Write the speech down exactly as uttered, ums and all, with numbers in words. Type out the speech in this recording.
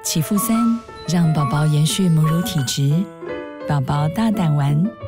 祈福三，让宝宝延续母乳体质。宝宝大胆玩。